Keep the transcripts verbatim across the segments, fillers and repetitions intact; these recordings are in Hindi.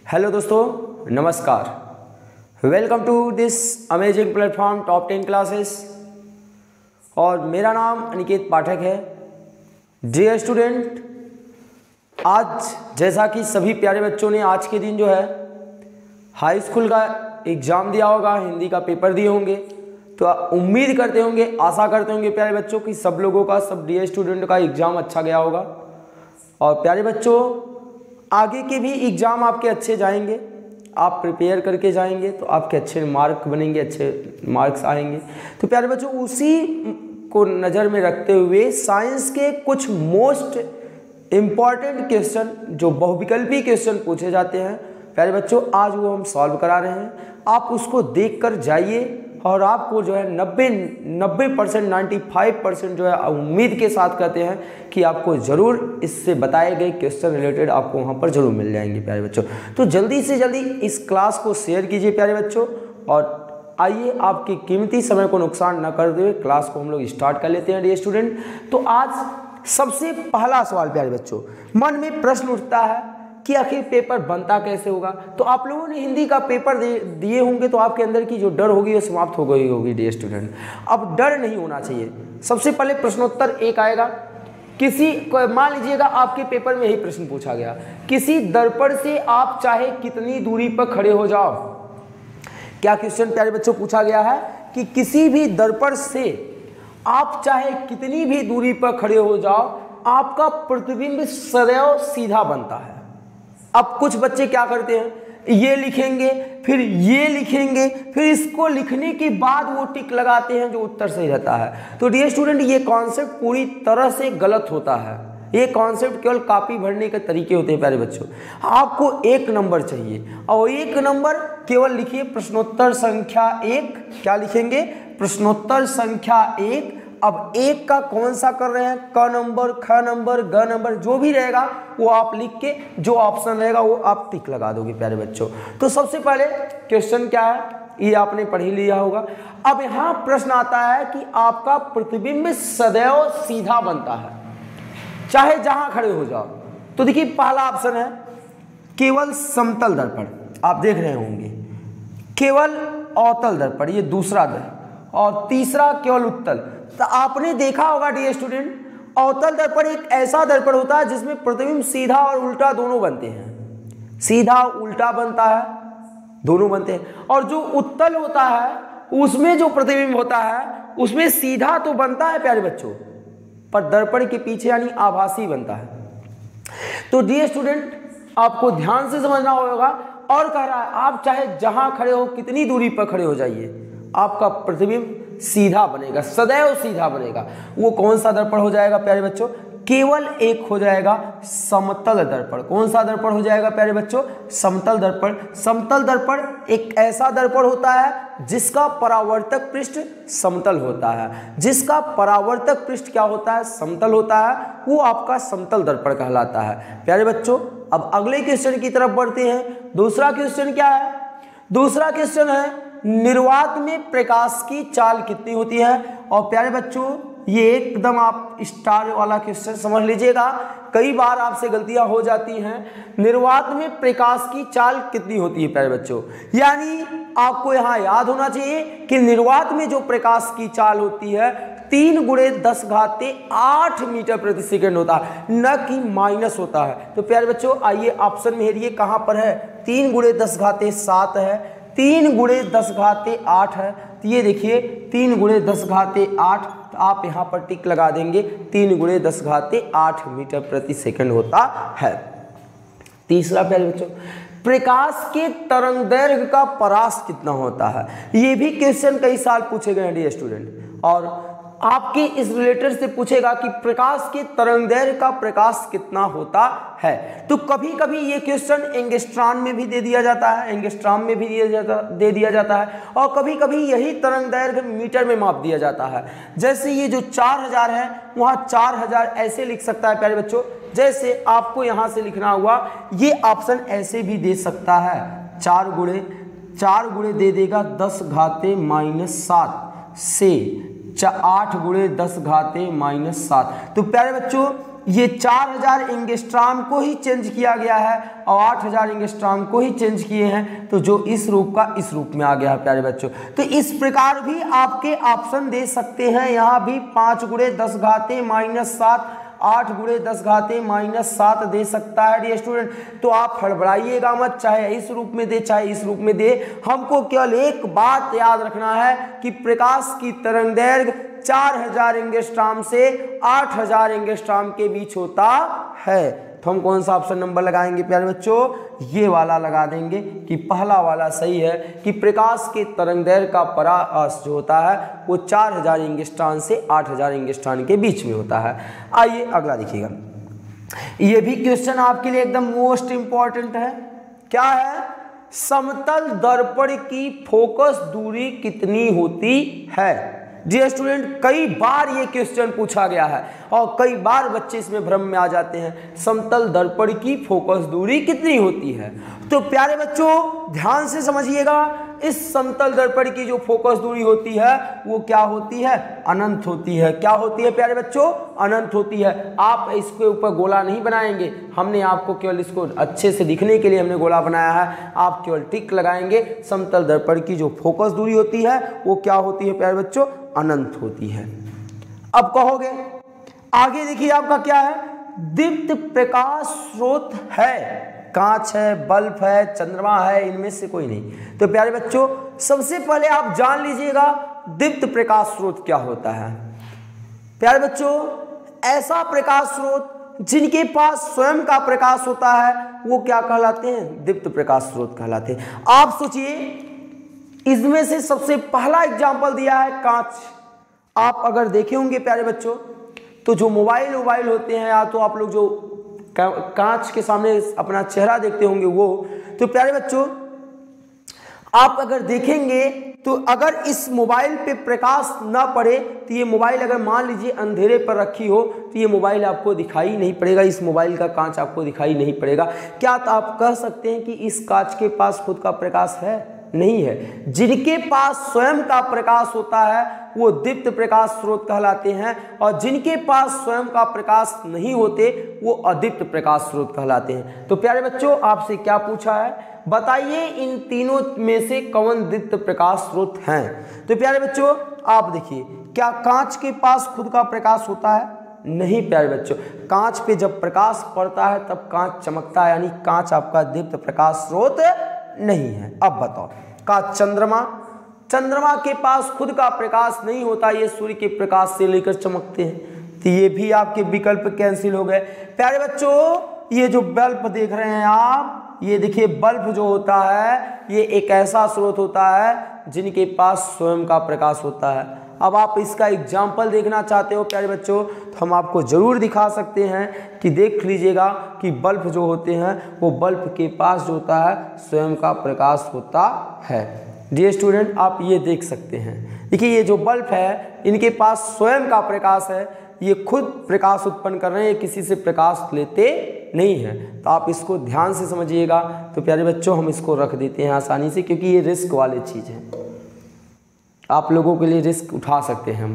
हेलो दोस्तों, नमस्कार। Welcome to this amazing platform top ten classes. और मेरा नाम अनिकेत पाठक है। डियर स्टूडेंट, आज जैसा कि सभी प्यारे बच्चों ने आज के दिन जो है हाई स्कूल का एग्ज़ाम दिया होगा, हिंदी का पेपर दिए होंगे, तो उम्मीद करते होंगे, आशा करते होंगे प्यारे बच्चों कि सब लोगों का, सब डियर स्टूडेंट का एग्ज़ाम अच्छा गया होगा। और प्यारे बच्चों, आगे के भी एग्ज़ाम आपके अच्छे जाएंगे, आप प्रिपेयर करके जाएंगे तो आपके अच्छे मार्क बनेंगे, अच्छे मार्क्स आएंगे। तो प्यारे बच्चों, उसी को नज़र में रखते हुए साइंस के कुछ मोस्ट इम्पॉर्टेंट क्वेश्चन जो बहुविकल्पी क्वेश्चन पूछे जाते हैं प्यारे बच्चों, आज वो हम सॉल्व करा रहे हैं। आप उसको देख कर जाइए और आपको जो है नब्बे नब्बे परसेंट नाइन्टी फाइव परसेंट जो है उम्मीद के साथ कहते हैं कि आपको ज़रूर इससे बताए गए क्वेश्चन रिलेटेड आपको वहाँ पर ज़रूर मिल जाएंगे प्यारे बच्चों। तो जल्दी से जल्दी इस क्लास को शेयर कीजिए प्यारे बच्चों, और आइए आपके कीमती समय को नुकसान न करते हुए क्लास को हम लोग स्टार्ट कर लेते हैं डियर स्टूडेंट। तो आज सबसे पहला सवाल प्यारे बच्चों, मन में प्रश्न उठता है कि आखिर पेपर बनता कैसे होगा। तो आप लोगों ने हिंदी का पेपर दिए होंगे तो आपके अंदर की जो डर होगी वो समाप्त हो गई होगी डियर स्टूडेंट। अब डर नहीं होना चाहिए। सबसे पहले प्रश्नोत्तर एक आएगा। किसी को मान लीजिएगा आपके पेपर में यही प्रश्न पूछा गया, किसी दर्पण से आप चाहे कितनी दूरी पर खड़े हो जाओ। क्या क्वेश्चन प्यारे बच्चों पूछा गया है कि किसी भी दर्पण से आप चाहे कितनी भी दूरी पर खड़े हो जाओ, आपका प्रतिबिंब सदैव सीधा बनता है। अब कुछ बच्चे क्या करते हैं, ये लिखेंगे, फिर ये लिखेंगे, फिर इसको लिखने के बाद वो टिक लगाते हैं जो उत्तर सही रहता है। तो डियर स्टूडेंट, ये कॉन्सेप्ट पूरी तरह से गलत होता है। ये कॉन्सेप्ट केवल कॉपी भरने के तरीके होते हैं प्यारे बच्चों। आपको एक नंबर चाहिए और एक नंबर केवल लिखिए प्रश्नोत्तर संख्या एक। क्या लिखेंगे? प्रश्नोत्तर संख्या एक। अब एक का कौन सा कर रहे हैं, क नंबर, ख नंबर, ग नंबर, जो भी रहेगा वो आप लिख के जो ऑप्शन रहेगा वो आप टिक लगा दोगे प्यारे बच्चों। तो सबसे पहले क्वेश्चन क्या है ये आपने पढ़ ही लिया होगा। अब यहाँ प्रश्न आता है कि आपका प्रतिबिंब सदैव सीधा बनता है, चाहे जहां खड़े हो जाओ। तो देखिए पहला ऑप्शन है केवल समतल दर्पण, आप देख रहे होंगे, केवल अवतल दर्पण, ये दूसरा दर्पण, और तीसरा केवल उत्तल। तो आपने देखा होगा डियर स्टूडेंट, अवतल दर्पण एक ऐसा दर्पण होता है जिसमें प्रतिबिंब सीधा और उल्टा दोनों बनते हैं। सीधा उल्टा बनता है, दोनों बनते हैं। और जो उत्तल होता है उसमें जो प्रतिबिंब होता है उसमें सीधा तो बनता है प्यारे बच्चों, पर दर्पण के पीछे यानी आभासी बनता है। तो डियर स्टूडेंट, आपको ध्यान से समझना होगा। और कह रहा है आप चाहे जहां खड़े हो, कितनी दूरी पर खड़े हो जाइए, आपका प्रतिबिंब सीधा बनेगा, सदैव सीधा बनेगा। वो कौन सा दर्पण हो जाएगा प्यारे बच्चों? केवल एक हो जाएगा समतल दर्पण। कौन सा दर्पण हो जाएगा प्यारे बच्चों? समतल दर्पण। समतल दर्पण एक ऐसा दर्पण होता है जिसका परावर्तक पृष्ठ समतल होता है। जिसका परावर्तक पृष्ठ क्या होता है? समतल होता है, वो आपका समतल दर्पण कहलाता है प्यारे बच्चों। अब अगले क्वेश्चन की तरफ बढ़ते हैं। दूसरा क्वेश्चन क्या है? दूसरा क्वेश्चन है निर्वात में प्रकाश की चाल कितनी होती है। और प्यारे बच्चों, ये एकदम आप स्टार वाला क्वेश्चन समझ लीजिएगा, कई बार आपसे गलतियां हो जाती हैं। निर्वात में प्रकाश की चाल कितनी होती है प्यारे बच्चों? यानी आपको यहाँ याद होना चाहिए कि निर्वात में जो प्रकाश की चाल होती है तीन गुणे दस घाते आठ मीटर प्रति सेकंड होता है, न कि माइनस होता है। तो प्यारे बच्चों, आइए ऑप्शन में हेरिए कहाँ पर है। तीन गुणे दस घाते सात है, तीन गुणे दस घाते आठ है। तो ये देखिए तीन गुणे दस घाते आठ, तो आप यहाँ पर टिक लगा देंगे। तीन गुणे दस घाते आठ मीटर प्रति सेकंड होता है। तीसरा प्यारे बच्चों, प्रकाश के तरंग दैर्घ्य का परास कितना होता है। ये भी क्वेश्चन कई साल पूछे गए हैं डियर स्टूडेंट, और आपके इस रिलेटेड से पूछेगा कि प्रकाश के तरंग दैर्घ्य का प्रकाश कितना होता है। तो कभी कभी ये क्वेश्चन एंगस्ट्रॉम में भी दे दिया जाता है, एंगस्ट्रॉम में भी दिया जाता दे दिया जाता है, और कभी कभी यही तरंग दैर्घ्य मीटर में माप दिया जाता है। जैसे ये जो चार हजार है वहाँ चार हजार ऐसे लिख सकता है प्यारे बच्चों, जैसे आपको यहाँ से लिखना हुआ, ये ऑप्शन ऐसे भी दे सकता है। चार गुणे चार गुणे दे देगा दस घाते माइनस सात से आठ गुणे दस घाते माइनस सात। तो प्यारे बच्चों, ये चार हजार एंगस्ट्रॉम को ही चेंज किया गया है और आठ हजार एंगस्ट्रॉम को ही चेंज किए हैं, तो जो इस रूप का इस रूप में आ गया है प्यारे बच्चों। तो इस प्रकार भी आपके ऑप्शन दे सकते हैं, यहाँ भी पाँच गुणे दस घाते माइनस सात, आठ गुणे दस घाते माइनस सात दे सकता है डियर स्टूडेंट। तो आप हड़बड़ाइएगा मत, चाहे इस रूप में दे चाहे इस रूप में दे, हमको केवल एक बात याद रखना है कि प्रकाश की तरंग दैर्घ्य चार हजार एंगस्ट्रॉम से आठ हजार एंगस्ट्रॉम के बीच होता है। तो हम कौन सा ऑप्शन नंबर लगाएंगे प्यारे बच्चों, ये वाला लगा देंगे कि पहला वाला सही है कि प्रकाश के तरंग दैर्घ्य का परास जो होता है वो चार हजार एंगस्ट्रॉम से आठ हजार एंगस्ट्रॉम के बीच में होता है। आइए अगला देखिएगा, ये भी क्वेश्चन आपके लिए एकदम मोस्ट इंपॉर्टेंट है। क्या है, समतल दर्पण की फोकस दूरी कितनी होती है। जी स्टूडेंट, कई बार ये क्वेश्चन पूछा गया है और कई बार बच्चे इसमें भ्रम में आ जाते हैं, समतल दर्पण की फोकस दूरी कितनी होती है। तो प्यारे बच्चों ध्यान से समझिएगा, इस समतल दर्पण की जो फोकस दूरी होती है वो क्या होती है, अनंत होती है। क्या होती है प्यारे बच्चों, अनंत होती है। आप इसके ऊपर गोला नहीं बनाएंगे, हमने आपको केवल इसको अच्छे से दिखने के लिए हमने गोला बनाया है, आप केवल टिक लगाएंगे। समतल दर्पण की जो फोकस दूरी होती है वो क्या होती है प्यारे बच्चों, अनंत होती है। अब कहोगे आगे देखिए आपका क्या है, दीप्त प्रकाश स्रोत है, कांच है, बल्ब है, चंद्रमा है, इनमें से कोई नहीं। तो प्यारे बच्चों सबसे पहले आप जान लीजिएगा दीप्त प्रकाश स्रोत क्या होता है। प्यारे बच्चों ऐसा प्रकाश स्रोत जिनके पास स्वयं का प्रकाश होता है वो क्या कहलाते हैं, दीप्त प्रकाश स्रोत कहलाते हैं। आप सोचिए इसमें से सबसे पहला एग्जाम्पल दिया है कांच। आप अगर देखे होंगे प्यारे बच्चों तो जो मोबाइल मोबाइल होते हैं या तो आप लोग जो कांच के सामने अपना चेहरा देखते होंगे वो, तो प्यारे बच्चों आप अगर देखेंगे तो अगर इस मोबाइल पे प्रकाश ना पड़े तो ये मोबाइल अगर मान लीजिए अंधेरे पर रखी हो तो ये मोबाइल आपको दिखाई नहीं पड़ेगा, इस मोबाइल का कांच आपको दिखाई नहीं पड़ेगा। क्या तो आप कह सकते हैं कि इस कांच के पास खुद का प्रकाश है, नहीं है। जिनके पास स्वयं का प्रकाश होता है वो दीप्त प्रकाश स्रोत कहलाते हैं और जिनके पास स्वयं का प्रकाश नहीं होते वो अदीप्त प्रकाश स्रोत कहलाते हैं। तो प्यारे बच्चों आपसे क्या पूछा है, बताइए इन तीनों में से कौन दीप्त प्रकाश स्रोत हैं। तो प्यारे बच्चों आप देखिए, क्या कांच के पास खुद का प्रकाश होता है, नहीं प्यारे बच्चों। कांच पे जब प्रकाश पड़ता है तब कांच चमकता है, यानी कांच आपका दीप्त प्रकाश स्रोत नहीं है। अब बताओ का चंद्रमा, चंद्रमा के पास खुद का प्रकाश नहीं होता, ये सूर्य के प्रकाश से लेकर चमकते हैं, तो ये भी आपके विकल्प कैंसिल हो गए। प्यारे बच्चों ये जो बल्ब देख रहे हैं आप, ये देखिए बल्ब जो होता है ये एक ऐसा स्रोत होता है जिनके पास स्वयं का प्रकाश होता है। अब आप इसका एग्जाम्पल देखना चाहते हो प्यारे बच्चों तो हम आपको ज़रूर दिखा सकते हैं कि देख लीजिएगा कि बल्ब जो होते हैं वो बल्ब के पास जो होता है स्वयं का प्रकाश होता है। डियर स्टूडेंट आप ये देख सकते हैं, देखिए ये जो बल्ब है इनके पास स्वयं का प्रकाश है, ये खुद प्रकाश उत्पन्न कर रहे हैं, किसी से प्रकाश लेते नहीं है। तो आप इसको ध्यान से समझिएगा। तो प्यारे बच्चों हम इसको रख देते हैं आसानी से, क्योंकि ये रिस्क वाली चीज़ है, आप लोगों के लिए रिस्क उठा सकते हैं हम।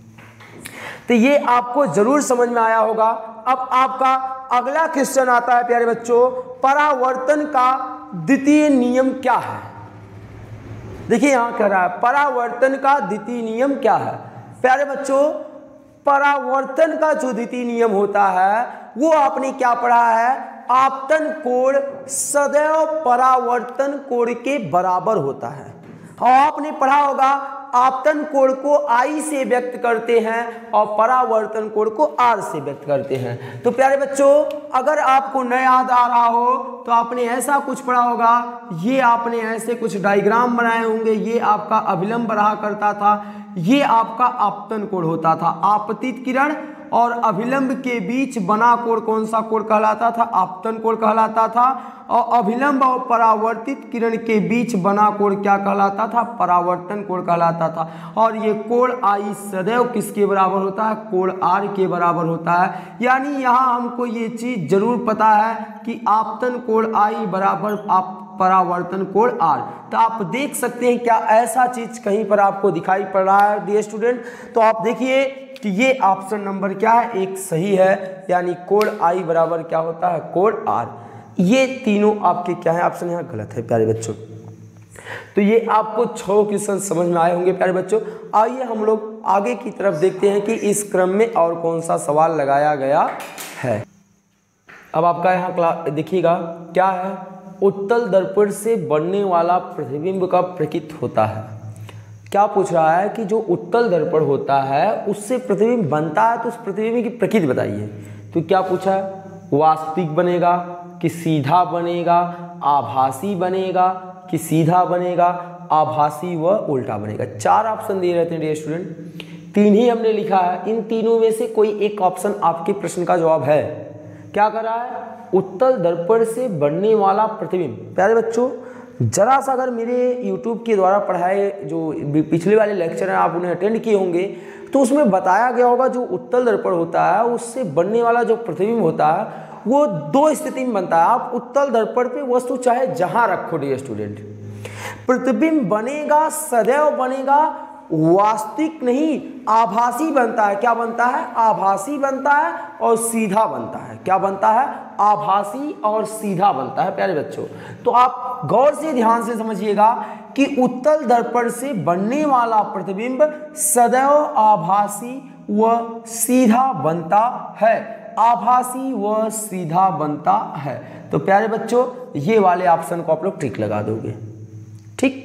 तो ये आपको जरूर समझ में आया होगा। अब आपका अगला क्वेश्चन आता है प्यारे बच्चों, परावर्तन का द्वितीय नियम क्या है। देखिए यहां कह रहा है परावर्तन का द्वितीय नियम क्या है। प्यारे बच्चों परावर्तन का जो द्वितीय नियम होता है वो आपने क्या पढ़ा है, आपतन कोण सदैव परावर्तन कोण के बराबर होता है। और आपने पढ़ा होगा आपतन कोण को आई से व्यक्त करते हैं और परावर्तन कोण को आर से व्यक्त करते हैं। तो प्यारे बच्चों अगर आपको न याद आ रहा हो तो आपने ऐसा कुछ पढ़ा होगा, ये आपने ऐसे कुछ डायग्राम बनाए होंगे, ये आपका अभिलंब रहा करता था, ये आपका आपतन कोण होता था। आपतित किरण और अभिलंब के बीच बना कोण कौन सा कोण कहलाता था, आपतन कोण कहलाता था। और अभिलंब और परावर्तित किरण के बीच बना कोण क्या कहलाता था, परावर्तन कोण कहलाता था। और ये कोण आई सदैव किसके बराबर होता है, कोण आर के बराबर होता है। यानी यहाँ हमको ये चीज जरूर पता है कि आपतन कोण आई बराबर आप परावर्तन कोण आर। तो आप देख सकते हैं क्या ऐसा चीज कहीं पर आपको दिखाई पड़ रहा है डियर स्टूडेंट? तो आप देखिए कि ये ऑप्शन नंबर क्या है, एक सही है, यानी कोण आई बराबर क्या होता है, कोण आर। ये तीनों आपके क्या है, ऑप्शन यहाँ गलत है प्यारे बच्चों। तो ये आपको छह क्वेश्चन समझ में आए होंगे प्यारे बच्चों। आइए हम लोग आगे की तरफ देखते हैं कि इस क्रम में और कौन सा सवाल लगाया गया है। अब आपका यहाँ क्लास देखिएगा क्या है, उत्तल दर्पण से बनने वाला प्रतिबिंब का प्रकृत होता है। क्या पूछ रहा है कि जो उत्तल दर्पण होता है उससे प्रतिबिंब बनता है, तो उस प्रतिबिंब की प्रकृति बताइए। तो क्या पूछा है, वास्तविक बनेगा कि सीधा बनेगा, आभासी बनेगा कि सीधा बनेगा, आभासी व उल्टा बनेगा। चार ऑप्शन दिए रहते हैं डियर स्टूडेंट, तीन ही हमने लिखा है, इन तीनों में से कोई एक ऑप्शन आपके प्रश्न का जवाब है। क्या कर रहा है, उत्तल दर्पण से बनने वाला प्रतिबिंब। प्यारे बच्चों जरा सा अगर मेरे यूट्यूब के द्वारा पढ़ाए जो पिछले वाले लेक्चर हैं आप उन्हें अटेंड किए होंगे, तो उसमें बताया गया होगा जो उत्तल दर्पण होता है उससे बनने वाला जो प्रतिबिंब होता है वो दो स्थिति में बनता है। आप उत्तल दर्पण पे वस्तु चाहे जहां रखो डियर स्टूडेंट, प्रतिबिंब बनेगा, सदैव बनेगा, वास्तविक नहीं आभासी बनता है। क्या बनता है, आभासी बनता है और सीधा बनता है। क्या बनता है, आभासी और सीधा बनता है प्यारे बच्चों। तो आप गौर से ध्यान से समझिएगा कि उत्तल दर्पण से बनने वाला प्रतिबिंब सदैव आभासी व सीधा बनता है, आभासी व सीधा बनता है। तो प्यारे बच्चों ये वाले ऑप्शन को आप लोग टिक लगा दोगे, ठीक।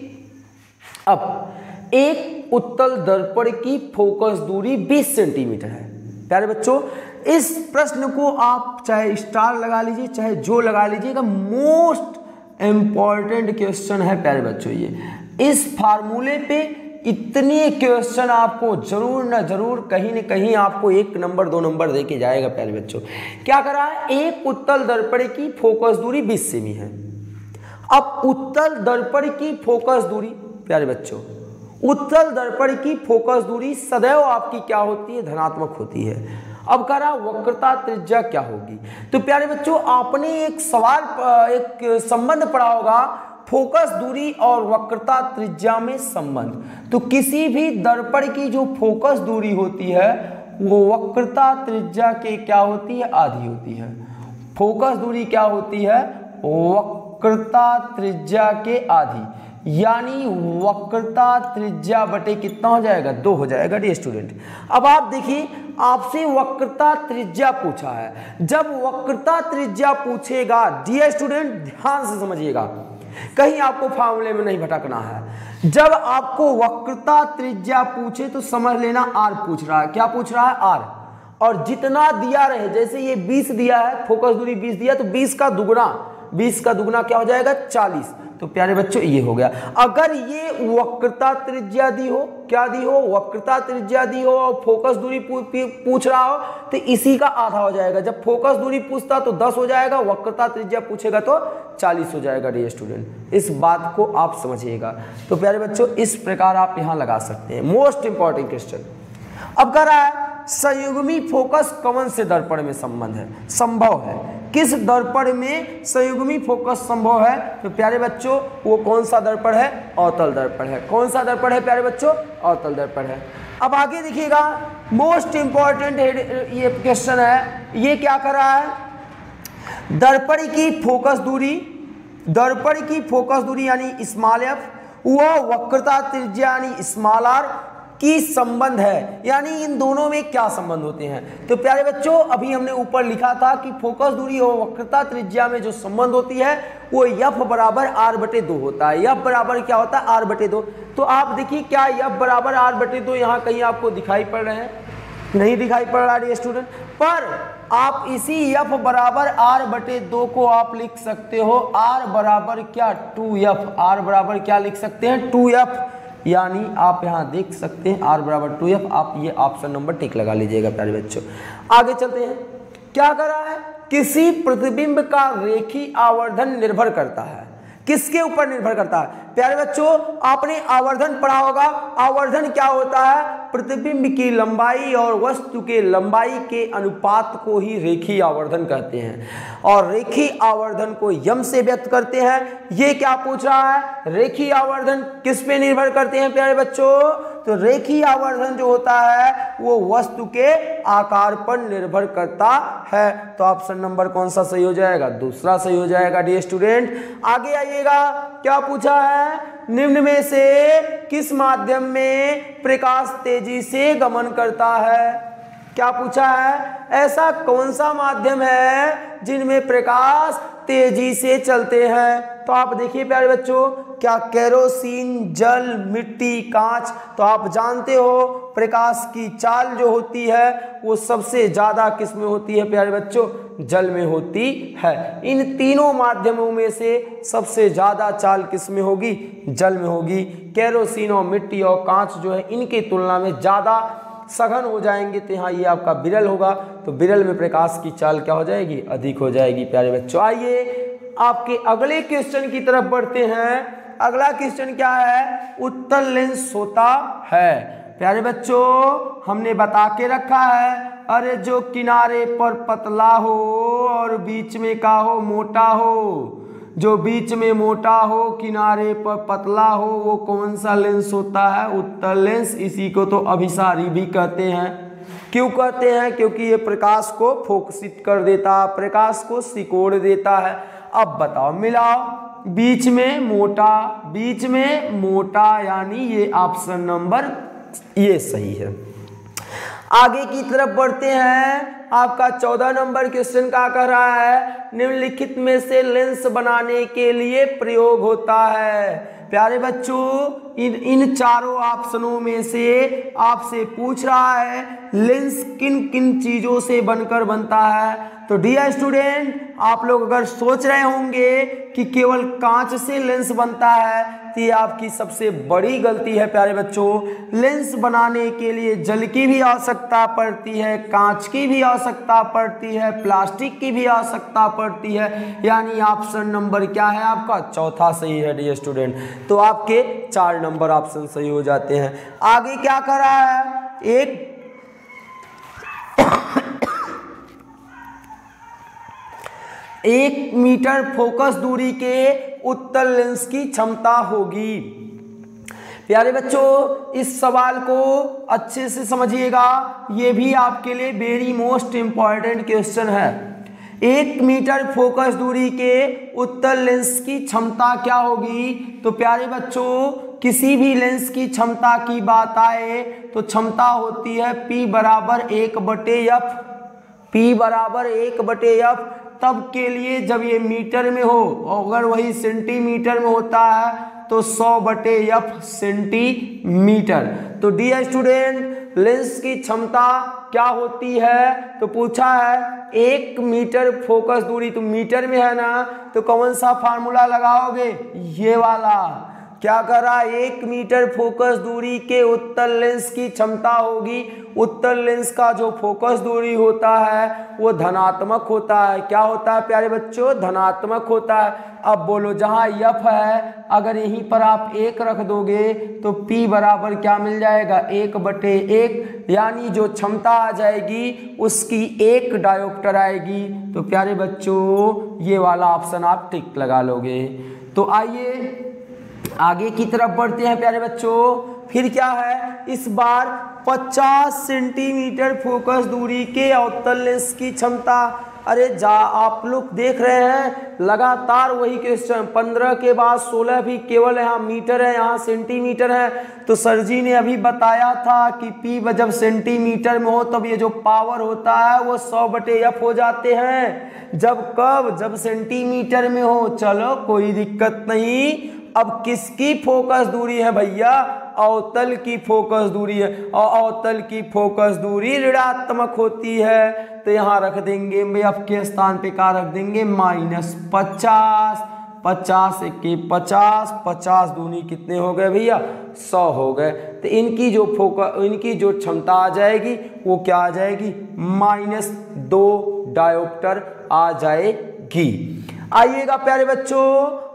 अब एक उत्तल दर्पण की फोकस दूरी बीस सेंटीमीटर है। प्यारे बच्चों इस प्रश्न को आप चाहे स्टार लगा लीजिए चाहे जो लगा लीजिएगा, मोस्ट इंपॉर्टेंट क्वेश्चन है प्यारे बच्चों। ये इस फार्मूले पे इतने क्वेश्चन आपको जरूर ना जरूर कहीं न कहीं आपको एक नंबर दो नंबर देके जाएगा प्यारे बच्चों। क्या करा है, एक उत्तल दर्पण की फोकस दूरी बीस सेमी है। अब उत्तल दर्पण की फोकस दूरी प्यारे बच्चों, उत्तल दर्पण की फोकस दूरी सदैव आपकी क्या होती है, धनात्मक होती है। अब कह रहा वक्रता त्रिज्या क्या होगी। तो प्यारे बच्चों आपने एक सवाल एक संबंध पढ़ा होगा, फोकस दूरी और वक्रता त्रिज्या में संबंध। तो किसी भी दर्पण की जो फोकस दूरी होती है वो वक्रता त्रिज्या के क्या होती है, आधी होती है। फोकस दूरी क्या होती है, वक्रता त्रिज्या के आधी, यानी वक्रता त्रिज्या बटे कितना हो जाएगा, दो हो जाएगा डियर स्टूडेंट। अब आप देखिए आपसे वक्रता त्रिज्या पूछा है, जब वक्रता त्रिज्या पूछेगा डियर स्टूडेंट ध्यान से समझिएगा, कहीं आपको फार्मूले में नहीं भटकना है। जब आपको वक्रता त्रिज्या पूछे तो समझ लेना आर पूछ रहा है। क्या पूछ रहा है, आर। और जितना दिया रहे, जैसे ये बीस दिया है, फोकस दूरी बीस दिया, तो बीस का दुगुना, बीस का दुगुना क्या हो जाएगा, चालीस। तो प्यारे बच्चों ये हो गया। अगर ये वक्रता त्रिज्या दी हो, क्या दी हो, वक्रता त्रिज्या दी हो और फोकस दूरी पूछ रहा हो तो इसी का आधा हो जाएगा। जब फोकस दूरी पूछता तो दस हो जाएगा, वक्रता त्रिज्या पूछेगा तो चालीस हो जाएगा डियर स्टूडेंट। इस बात को आप समझिएगा। तो प्यारे बच्चों इस प्रकार आप यहां लगा सकते हैं, मोस्ट इंपॉर्टेंट क्वेश्चन। अब कह रहा है संयुग्मी फोकस कौन से दर्पण में संबंध है, संभव है, किस दर्पण में संयुग्मी फोकस संभव है। तो प्यारे बच्चों वो कौन सा दर्पण है, अवतल दर्पण है। कौन सा दर्पण है प्यारे बच्चों, अवतल दर्पण है। अब आगे देखिएगा मोस्ट इंपॉर्टेंट ये क्वेश्चन है, ये क्या कर रहा है, दर्पण की फोकस दूरी, दर्पण की फोकस दूरी यानी स्मॉल एफ व वक्रता त्रिज्या यानी स्मॉल आर की संबंध है, यानी इन दोनों में क्या संबंध होते हैं। तो प्यारे बच्चों अभी हमने ऊपर लिखा था कि फोकस दूरी और वक्रता त्रिज्या में जो संबंध होती है वो एफ बराबर आर बटे दो होता है। एफ बराबर क्या होता है, आर बटे दो। तो आप देखिए क्या एफ बराबर आर बटे दो यहाँ कहीं आपको दिखाई पड़ रहे हैं, नहीं दिखाई पड़ रहा है स्टूडेंट। पर आप इसी एफ बराबर आर बटे दो को आप लिख सकते हो आर बराबर क्या, टू एफ। आर बराबर क्या लिख सकते हैं, टू एफ, यानी आप यहाँ देख सकते हैं आर बराबर टू एफ। आप ये ऑप्शन नंबर टिक लगा लीजिएगा प्यारे बच्चों। आगे चलते हैं, क्या कर रहा है, किसी प्रतिबिंब का रेखीय आवर्धन निर्भर करता है, किसके ऊपर निर्भर करता है? प्यारे बच्चों, आपने आवर्धन पढ़ा होगा। आवर्धन क्या होता है? प्रतिबिंब की लंबाई और वस्तु के लंबाई के अनुपात को ही रेखीय आवर्धन कहते हैं, और रेखीय आवर्धन को यम से व्यक्त करते हैं। ये क्या पूछ रहा है? रेखीय आवर्धन किस पे निर्भर करते हैं प्यारे बच्चों? तो रेखीय आवर्धन जो होता है वो वस्तु के आकार पर निर्भर करता है। तो ऑप्शन नंबर कौन सा सही हो जाएगा? दूसरा सही हो जाएगा डियर स्टूडेंट। आगे आइएगा, क्या पूछा है? निम्न में से किस माध्यम में प्रकाश तेजी से गमन करता है? क्या पूछा है? ऐसा कौन सा माध्यम है जिनमें प्रकाश तेजी से चलते हैं? तो आप देखिए प्यारे बच्चों, क्या केरोसिन, जल, मिट्टी, कांच? तो आप जानते हो प्रकाश की चाल जो होती है वो सबसे ज्यादा किस में होती है प्यारे बच्चों? जल में होती है। इन तीनों माध्यमों में से सबसे ज्यादा चाल किस में होगी? जल में होगी। केरोसिन और मिट्टी और कांच जो है इनकी तुलना में ज्यादा सघन हो जाएंगे, तो यहाँ ये आपका विरल होगा। तो विरल में प्रकाश की चाल क्या हो जाएगी? अधिक हो जाएगी प्यारे बच्चों। आइए आपके अगले क्वेश्चन की तरफ बढ़ते हैं। अगला क्वेश्चन क्या है? उत्तल लेंस होता है। प्यारे बच्चों, हमने बता के रखा है, अरे जो किनारे पर पतला हो और बीच में का हो मोटा हो, जो बीच में मोटा हो किनारे पर पतला हो, वो कौन सा लेंस होता है? उत्तल लेंस। इसी को तो अभिसारी भी कहते हैं। क्यों कहते हैं? क्योंकि ये प्रकाश को फोकसित कर देता है, प्रकाश को सिकोड़ देता है। अब बताओ, मिलाओ, बीच में मोटा, बीच में मोटा, यानी ये ऑप्शन नंबर ये सही है। आगे की तरफ बढ़ते हैं। आपका चौदह नंबर क्वेश्चन क्या कह रहा है? निम्नलिखित में से लेंस बनाने के लिए प्रयोग होता है। प्यारे बच्चों, इन इन चारों ऑप्शनों में से आपसे पूछ रहा है लेंस किन किन चीजों से बनकर बनता है। तो डियर स्टूडेंट, आप लोग अगर सोच रहे होंगे कि केवल कांच से लेंस बनता है तो ये आपकी सबसे बड़ी गलती है प्यारे बच्चों। लेंस बनाने के लिए जल की भी आवश्यकता पड़ती है, कांच की भी आवश्यकता पड़ती है, प्लास्टिक की भी आवश्यकता पड़ती है। यानी ऑप्शन नंबर क्या है आपका? चौथा सही है डियर स्टूडेंट। तो आपके चार नंबर ऑप्शन सही हो जाते हैं। आगे क्या कर रहा है? एक एक मीटर फोकस दूरी के उत्तल लेंस की क्षमता होगी। प्यारे बच्चों, इस सवाल को अच्छे से समझिएगा, ये भी आपके लिए वेरी मोस्ट इंपॉर्टेंट क्वेश्चन है। एक मीटर फोकस दूरी के उत्तल लेंस की क्षमता क्या होगी? तो प्यारे बच्चों, किसी भी लेंस की क्षमता की बात आए तो क्षमता होती है P बराबर एक बटे एफ। P बराबर एक बटे एफ तब के लिए जब ये मीटर में हो, और अगर वही सेंटीमीटर में होता है तो सौ बटे एफ सेंटीमीटर। तो डियर स्टूडेंट, लेंस की क्षमता क्या होती है? तो पूछा है एक मीटर फोकस दूरी, तो मीटर में है ना, तो कौन सा फार्मूला लगाओगे? ये वाला। क्या कर रहा है? एक मीटर फोकस दूरी के उत्तल लेंस की क्षमता होगी। उत्तल लेंस का जो फोकस दूरी होता है वो धनात्मक होता है। क्या होता है प्यारे बच्चों? धनात्मक होता है। अब बोलो, जहां एफ है अगर यहीं पर आप एक रख दोगे तो P बराबर क्या मिल जाएगा? एक बटे एक, यानी जो क्षमता आ जाएगी उसकी एक डायोप्टर आएगी। तो प्यारे बच्चों, ये वाला ऑप्शन आप टिक लगा लोगे। तो आइए आगे की तरफ बढ़ते हैं प्यारे बच्चों। फिर क्या है? इस बार पचास सेंटीमीटर फोकस दूरी के उत्तल लेंस की क्षमता। अरे जा, आप लोग देख रहे हैं लगातार वही क्वेश्चन, पंद्रह के बाद सोलह भी केवल यहाँ मीटर है, यहाँ सेंटीमीटर है। तो सर जी ने अभी बताया था कि P जब सेंटीमीटर में हो तब ये जो पावर होता है वो सौ बटे एफ हो जाते हैं। जब कब? जब सेंटीमीटर में हो। चलो कोई दिक्कत नहीं। अब किसकी फोकस दूरी है भैया? अवतल की फोकस दूरी है, और अवतल की फोकस दूरी ऋणात्मक होती है। तो यहाँ रख देंगे एफ के स्थान पे क्या रख देंगे? माइनस पचास। पचास के पचास, पचास दूनी कितने हो गए भैया? सौ हो गए। तो इनकी जो फोकस, इनकी जो क्षमता आ जाएगी वो क्या आ जाएगी? माइनस दो डायोप्टर आ जाएगी। आइएगा प्यारे बच्चों,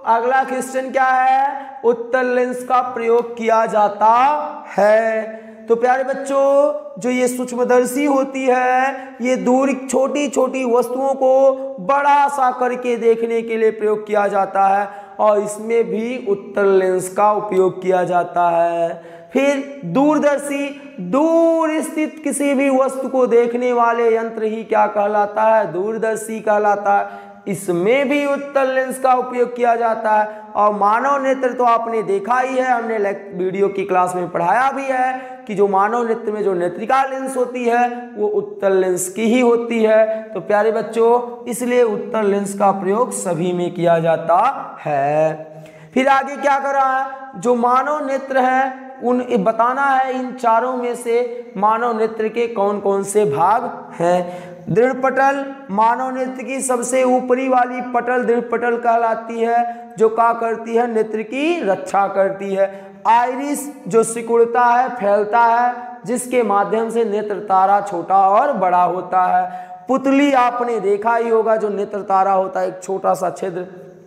अगला क्वेश्चन क्या है, उत्तल लेंस का प्रयोग किया जाता है। तो प्यारे बच्चों, जो ये सूक्ष्मदर्शी होती है, ये दूर छोटी छोटी वस्तुओं को बड़ा सा करके देखने के लिए प्रयोग किया जाता है और इसमें भी उत्तल लेंस का उपयोग किया जाता है। फिर दूरदर्शी, दूर स्थित किसी भी वस्तु को देखने वाले यंत्र ही क्या कहलाता है, दूरदर्शी कहलाता है। इसमें भी उत्तल लेंस का उपयोग किया जाता है। और मानव नेत्र तो आपने देखा ही है, हमने वीडियो की क्लास में पढ़ाया भी है कि जो मानव नेत्र में जो नेत्रिका लेंस होती है वो उत्तल लेंस की ही होती है। तो प्यारे बच्चों, इसलिए उत्तल लेंस का प्रयोग सभी में किया जाता है। फिर आगे क्या कर रहा है, जो मानव नेत्र है उन बताना है इन चारों में से मानव नेत्र के कौन कौन से भाग हैं। दृढ़ पटल, मानव नेत्र की सबसे ऊपरी वाली पटल दृढ़ पटल कहलाती है, जो क्या करती है, नेत्र की रक्षा करती है। आइरिस, जो सिकुड़ता है, फैलता है, जिसके माध्यम से नेत्र तारा छोटा और बड़ा होता है। पुतली आपने देखा ही होगा, जो नेत्र तारा होता है, एक छोटा सा छिद्र।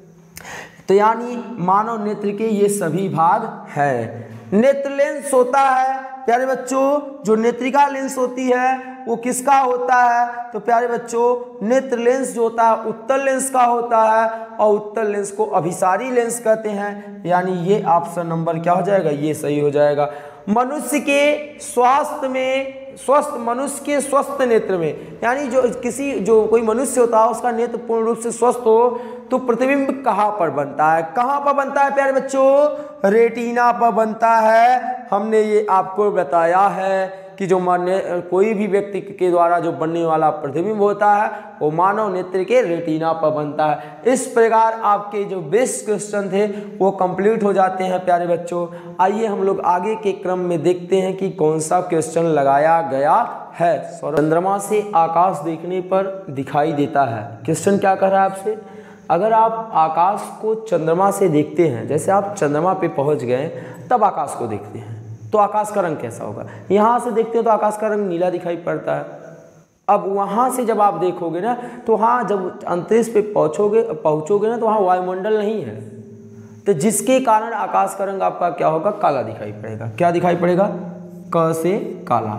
तो यानी मानव नेत्र के ये सभी भाग हैं। नेत्र लेंस होता है प्यारे बच्चों, जो नेत्रिका लेंस होती है वो किसका होता है, तो प्यारे बच्चों नेत्र लेंस जो होता है उत्तल लेंस का होता है और उत्तल लेंस को अभिसारी लेंस कहते हैं। यानी ये ऑप्शन नंबर क्या हो जाएगा, ये सही हो जाएगा। मनुष्य के स्वास्थ्य में, स्वस्थ मनुष्य के स्वस्थ नेत्र में, यानी जो किसी जो कोई मनुष्य होता है उसका नेत्र पूर्ण रूप से स्वस्थ हो तो प्रतिबिंब कहाँ पर बनता है, कहाँ पर बनता है प्यारे बच्चों, रेटिना पर बनता है। हमने ये आपको बताया है कि जो मान्य कोई भी व्यक्ति के द्वारा जो बनने वाला प्रतिबिंब होता है वो मानव नेत्र के रेटिना पर बनता है। इस प्रकार आपके जो बेस्ट क्वेश्चन थे वो कंप्लीट हो जाते हैं प्यारे बच्चों। आइए हम लोग आगे के क्रम में देखते हैं कि कौन सा क्वेश्चन लगाया गया है। चंद्रमा से आकाश देखने पर दिखाई देता है। क्वेश्चन क्या कर रहा है आपसे, अगर आप आकाश को चंद्रमा से देखते हैं, जैसे आप चंद्रमा पे पहुंच गए तब आकाश को देखते हैं, तो आकाश का रंग कैसा होगा। यहाँ से देखते हो तो आकाश का रंग नीला दिखाई पड़ता है। अब वहाँ से जब आप देखोगे ना, तो हाँ जब अंतरिक्ष पे पहुँचोगे पहुँचोगे ना तो वहाँ वायुमंडल नहीं है, तो जिसके कारण आकाश का रंग आपका क्या होगा, काला दिखाई पड़ेगा। क्या दिखाई पड़ेगा, क से काला।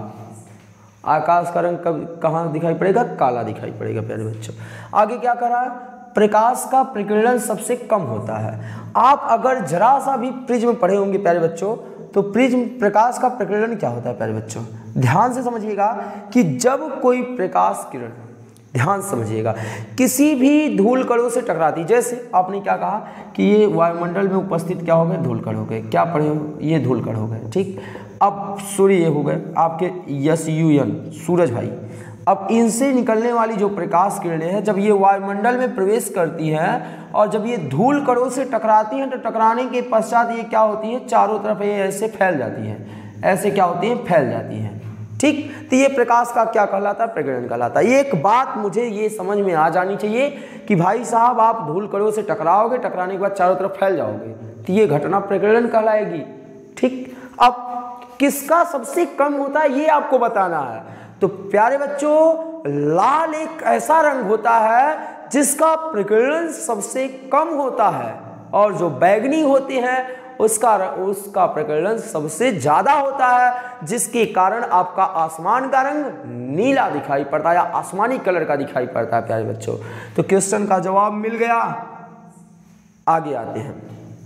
आकाश का रंग कब कहाँ दिखाई पड़ेगा, काला दिखाई पड़ेगा प्यारे बच्चों। आगे क्या कर रहा है, प्रकाश का प्रकीर्णन सबसे कम होता है। आप अगर जरा सा भी प्रिज्म पढ़े होंगे प्यारे बच्चों, तो प्रिज्म प्रकाश का प्रकीर्णन क्या होता है प्यारे बच्चों, ध्यान से समझिएगा कि जब कोई प्रकाश किरण, ध्यान समझिएगा, किसी भी धूल कणों से टकराती, जैसे आपने क्या कहा कि ये वायुमंडल में उपस्थित क्या हो गए, धूल कण हो गए। क्या पढ़े हो, ये धूल कण हो गए, ठीक। अब सूर्य ये हो गए आपके यस यू एन सूरज भाई। अब इनसे निकलने वाली जो प्रकाश किरणें हैं जब ये वायुमंडल में प्रवेश करती हैं और जब ये धूल कणों से टकराती हैं तो टकराने के पश्चात ये क्या होती है, चारों तरफ ये ऐसे फैल जाती हैं, ऐसे क्या होती हैं, फैल जाती हैं, ठीक। तो ये प्रकाश का क्या कहलाता है, प्रकीर्णन कहलाता है। एक बात मुझे ये समझ में आ जानी चाहिए कि भाई साहब आप धूल कणों से टकराओगे, टकराने के बाद चारों तरफ फैल जाओगे, तो ये घटना प्रकीर्णन कहलाएगी, ठीक। अब किसका सबसे कम होता है ये आपको बताना है। तो प्यारे बच्चों, लाल एक ऐसा रंग होता है जिसका प्रकीर्णन सबसे कम होता है और जो बैगनी होते हैं उसका उसका प्रकीर्णन सबसे ज्यादा होता है, जिसके कारण आपका आसमान का रंग नीला दिखाई पड़ता है या आसमानी कलर का दिखाई पड़ता है प्यारे बच्चों। तो क्वेश्चन का जवाब मिल गया। आगे आते हैं,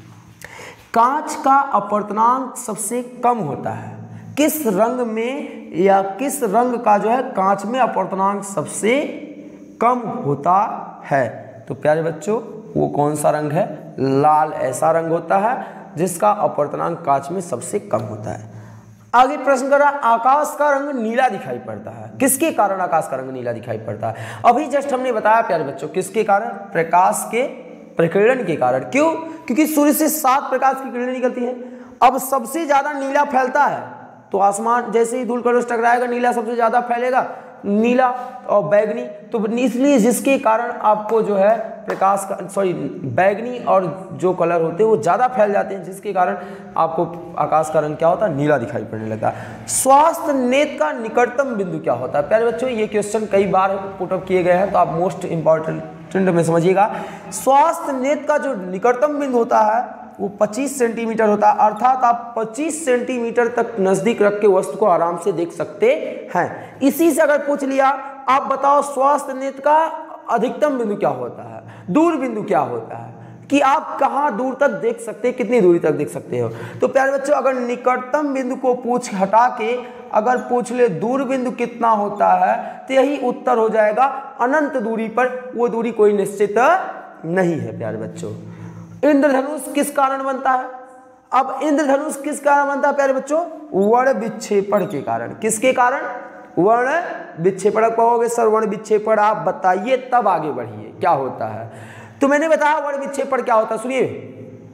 कांच का अपवर्तनांक सबसे कम होता है, किस रंग में या किस रंग का जो है कांच में अपवर्तनांक सबसे कम होता है। तो प्यारे बच्चों वो कौन सा रंग है, लाल ऐसा रंग होता है जिसका अपवर्तनांक कांच में सबसे कम होता है। आगे प्रश्न कर रहा, आकाश का रंग नीला दिखाई पड़ता है, किसके कारण आकाश का रंग नीला दिखाई पड़ता है। अभी जस्ट हमने बताया प्यारे बच्चों, किसके कारण, प्रकाश के प्रकीर्णन के कारण। क्यों, क्योंकि सूर्य से सात प्रकाश की किरणें निकलती हैं। अब सबसे ज्यादा नीला फैलता है तो आसमान जैसे ही धूल कणों से टकराएगा नीला सबसे ज्यादा फैलेगा, नीला और बैगनी। तो इसलिए जिसके कारण आपको जो है प्रकाश का सॉरी बैगनी और जो कलर होते हैं वो ज़्यादा फैल जाते हैं, जिसके कारण आपको आकाश का रंग क्या होता है, नीला दिखाई पड़ने लगता है। स्वास्थ्य नेत्र का निकटतम बिंदु क्या होता है। प्यारे बच्चों ये क्वेश्चन कई बार पुटअप किए गए हैं, तो आप मोस्ट इंपॉर्टेंट स्टूडेंट में समझिएगा, स्वास्थ्य नेत्र का जो निकटतम बिंदु होता है वो पच्चीस सेंटीमीटर होता है, अर्थात आप पच्चीस सेंटीमीटर तक नजदीक रख के वस्तु को आराम से देख सकते हैं। इसी से अगर पूछ लिया आप बताओ स्वास्थ्य नेत्र का अधिकतम बिंदु क्या होता है, दूर बिंदु क्या होता है, कि आप कहाँ दूर तक देख सकते हैं, कितनी दूरी तक देख सकते हो। तो प्यारे बच्चों अगर निकटतम बिंदु को पूछ हटा के अगर पूछ ले दूर बिंदु कितना होता है तो यही उत्तर हो जाएगा, अनंत दूरी पर। वो दूरी कोई निश्चित नहीं है प्यारे बच्चों। इंद्रधनुष किस कारण बनता है? अब इंद्रधनुष किस कारण बनता है प्यारे बच्चों? वर्ण विक्षेपण के कारण। किसके कारण? वर्ण विक्षेपण। कहोगे सर वर्ण विक्षेपण आप बताइए तब आगे बढ़िए क्या होता है। तो मैंने बताया वर्ण विक्षेपण क्या होता है, सुनिए।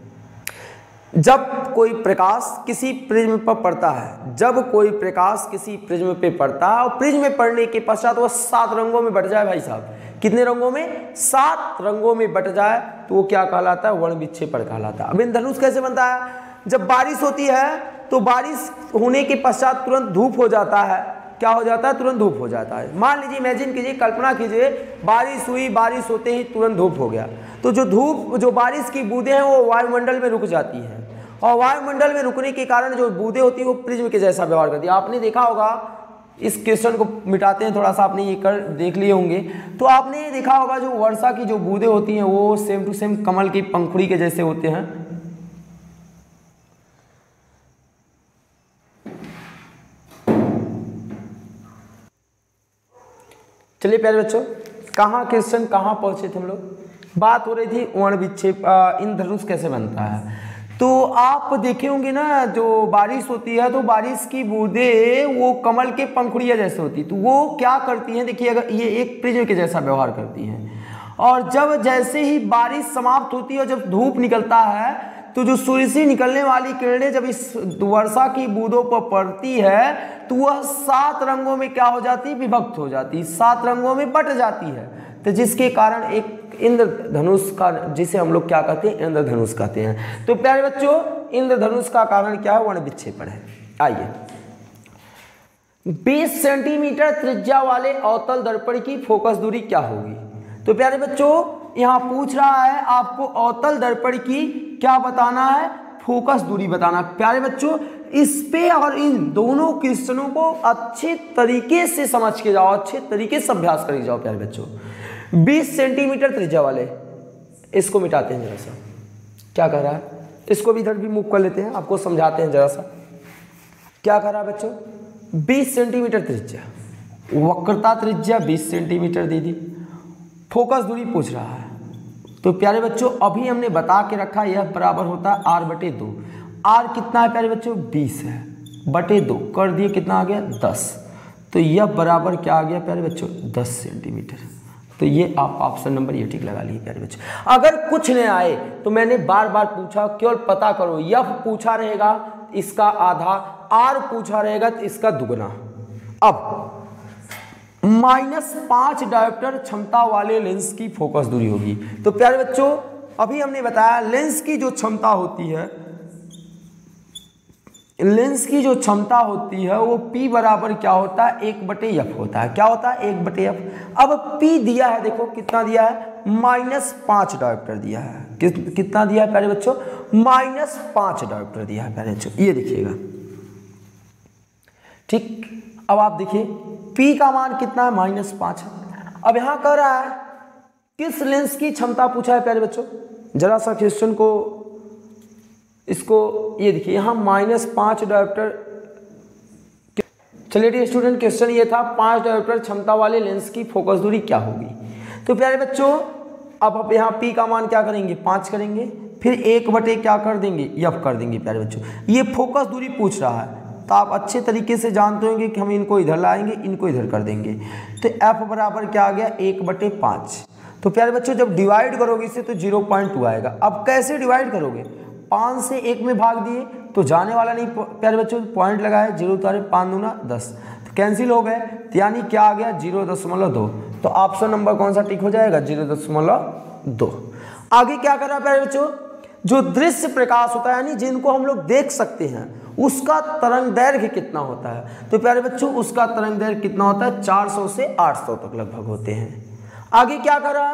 जब कोई प्रकाश किसी प्रिज्म पर पड़ता है, जब कोई प्रकाश किसी प्रिज्म पे पड़ता है और प्रिज्म में पड़ने के पश्चात वह सात रंगों में बट जाए, भाई साहब कितने रंगों में? सात रंगों में बट जाए तो वो क्या कहलाता है? वर्ण विक्षेपण कहलाता है। अब इंद्रधनुष कैसे बनता है? जब बारिश होती है तो बारिश होने के पश्चात तुरंत धूप हो जाता है। क्या हो जाता है? तुरंत धूप हो जाता है। मान लीजिए, इमेजिन कीजिए, कल्पना कीजिए, बारिश हुई, बारिश होते ही तुरंत धूप हो गया। तो जो धूप जो बारिश की बूंदें हैं वो वायुमंडल में रुक जाती हैं और वायुमंडल में रुकने के कारण जो बूंदें होती है वो प्रिज्म के जैसा व्यवहार करती है। आपने देखा होगा, इस क्वेश्चन को मिटाते हैं थोड़ा सा, आपने ये कर देख लिए होंगे। तो आपने ये देखा होगा जो वर्षा की जो बूंदें होती हैं वो सेम टू सेम कमल की पंखुड़ी के जैसे होते हैं। चलिए प्यारे बच्चों, कहाँ क्वेश्चन कहाँ पहुंचे थे हम लोग? बात हो रही थी वर्ण विक्षेप, इंद्रधनुष कैसे बनता है। तो आप देखे होंगे ना, जो बारिश होती है तो बारिश की बूंदें वो कमल के पंखुड़ियाँ जैसे होती, तो वो क्या करती हैं? देखिए, अगर ये एक प्रिज्म के जैसा व्यवहार करती हैं और जब जैसे ही बारिश समाप्त होती है और जब धूप निकलता है तो जो सूर्य से निकलने वाली किरणें जब इस वर्षा की बूंदों पर पड़ती है तो वह सात रंगों में क्या हो जाती है? विभक्त हो जाती है, सात रंगों में बट जाती है। तो जिसके कारण एक इंद्रधनुष का, जिसे हम लोग क्या कहते हैं? इंद्रधनुष कहते हैं। तो प्यारे बच्चों इंद्रधनुष का कारण क्या है? वर्ण विक्षेपण है। आइए, बीस सेंटीमीटर त्रिज्या वाले अवतल दर्पण की फोकस दूरी क्या होगी? तो प्यारे बच्चों यहाँ पूछ रहा है आपको अवतल दर्पण की क्या बताना है? फोकस दूरी बताना। प्यारे बच्चों इस पे और इन दोनों क्वेश्चनों को अच्छे तरीके से समझ के जाओ, अच्छे तरीके से अभ्यास करके जाओ प्यारे बच्चों। बीस सेंटीमीटर त्रिज्या वाले, इसको मिटाते हैं जरा सा, क्या कह रहा है? इसको भी इधर भी मूव कर लेते हैं, आपको समझाते हैं जरा सा क्या कह रहा है बच्चों। बीस सेंटीमीटर त्रिज्या, वक्रता त्रिज्या बीस सेंटीमीटर दे दी, फोकस दूरी पूछ रहा है। तो प्यारे बच्चों अभी हमने बता के रखा यह बराबर होता है आर बटे दो। आर कितना है प्यारे बच्चों? बीस है, बटे दो कर दिए, कितना आ गया? दस। तो यह बराबर क्या आ गया प्यारे बच्चों? दस सेंटीमीटर। तो ये आप ऑप्शन नंबर ये ठीक लगा लिए प्यारे बच्चों। अगर कुछ नहीं आए तो मैंने बार बार पूछा, केवल पता करो, यह पूछा रहेगा इसका आधा, आर पूछा रहेगा तो इसका दुगना। अब माइनस पांच डायोप्टर क्षमता वाले लेंस की फोकस दूरी होगी। तो प्यारे बच्चों अभी हमने बताया लेंस की जो क्षमता होती है, लेंस की जो क्षमता होती है वो P बराबर क्या होता है? एक बटे एफ होता है। क्या होता है? एक बटे एफ। अब P दिया है, देखो कितना दिया है? माइनस पांच डायोप्टर दिया है। कि, कितना दिया है प्यारे बच्चों? माइनस पांच डायोप्टर दिया है प्यारे बच्चों, ये देखिएगा ठीक। अब आप देखिए P का मान कितना है? माइनस पांच है। अब यहां कह रहा है किस लेंस की क्षमता पूछा है प्यारे बच्चों? जरा सा क्वेश्चन को इसको ये देखिए, यहाँ माइनस पाँच डायोप्टर। चलिए डी स्टूडेंट, क्वेश्चन ये था पाँच डायोप्टर क्षमता वाले लेंस की फोकस दूरी क्या होगी। तो प्यारे बच्चों अब आप यहाँ P का मान क्या करेंगे? पाँच करेंगे, फिर एक बटे क्या कर देंगे? एफ कर देंगे प्यारे बच्चों। ये फोकस दूरी पूछ रहा है तो आप अच्छे तरीके से जानते होंगे कि हम इनको इधर लाएंगे, इनको इधर कर देंगे। तो F बराबर क्या आ गया? एक बटे पाँच। तो प्यारे बच्चों जब डिवाइड करोगे इसे तो जीरो पॉइंट टू आएगा। अब कैसे डिवाइड करोगे? पाँच से एक में भाग दिए तो जाने वाला नहीं प्यारे बच्चों, पॉइंट लगाए, जीरो तारे पाँच दूना दस, तो कैंसिल हो गए, तो यानी क्या आ गया? जीरो दशमलव दो। तो ऑप्शन नंबर कौन सा टिक हो जाएगा? जीरो दशमलव दो। आगे क्या कर रहा है प्यारे बच्चों? जो दृश्य प्रकाश होता है यानी जिनको हम लोग देख सकते हैं उसका तरंग दैर्घ्य कितना होता है? तो प्यारे बच्चों उसका तरंग दैर्घ्य कितना होता है? चार सौ से आठ सौ तक लगभग होते हैं। आगे क्या कर रहा है?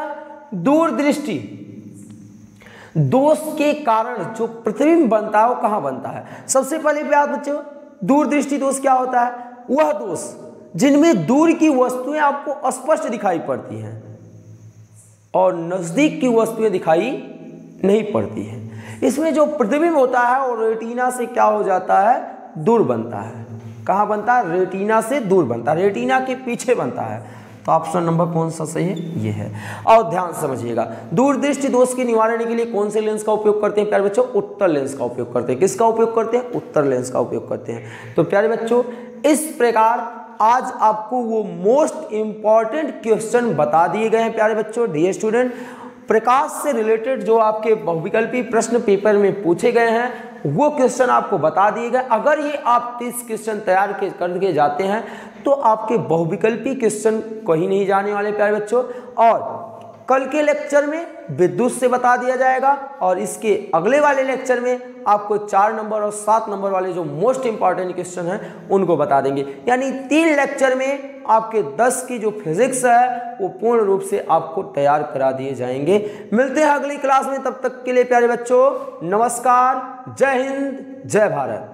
दूरदृष्टि दोष के कारण जो प्रतिबिंब बनता है वो कहाँ बनता है? सबसे पहले बात बच्चों, दूरदृष्टि दोष क्या होता है? वह दोष जिनमें दूर की वस्तुएं आपको स्पष्ट दिखाई पड़ती हैं और नजदीक की वस्तुएं दिखाई नहीं पड़ती हैं। इसमें जो प्रतिबिंब होता है वो रेटिना से क्या हो जाता है? दूर बनता है। कहाँ बनता है? रेटिना से दूर बनता है, रेटिना के पीछे बनता है। तो ऑप्शन नंबर कौन सा सही है? ये है। और ध्यान समझिएगा, दूरदृष्टि दोष के निवारण के लिए कौन से लेंस का उपयोग करते हैं प्यारे बच्चों? उत्तर लेंस का उपयोग करते हैं। किसका उपयोग करते हैं? उत्तर लेंस का उपयोग करते हैं। तो प्यारे बच्चों, इस प्रकार आज आपको वो मोस्ट इंपॉर्टेंट क्वेश्चन बता दिए गए हैं प्यारे बच्चों। डियर स्टूडेंट, प्रकाश से रिलेटेड जो आपके बहुविकल्पी प्रश्न पेपर में पूछे गए हैं वो क्वेश्चन आपको बता दिए गए। अगर ये आप तीस क्वेश्चन तैयार करके जाते हैं तो आपके बहुविकल्पी क्वेश्चन कहीं नहीं जाने वाले प्यारे बच्चों। और कल के लेक्चर में विद्युत से बता दिया जाएगा और इसके अगले वाले लेक्चर में आपको चार नंबर और सात नंबर वाले जो मोस्ट इंपॉर्टेंट क्वेश्चन हैं उनको बता देंगे। यानी तीन लेक्चर में आपके दस की जो फिजिक्स है वो पूर्ण रूप से आपको तैयार करा दिए जाएंगे। मिलते हैं अगली क्लास में, तब तक के लिए प्यारे बच्चों नमस्कार, जय हिंद, जय भारत।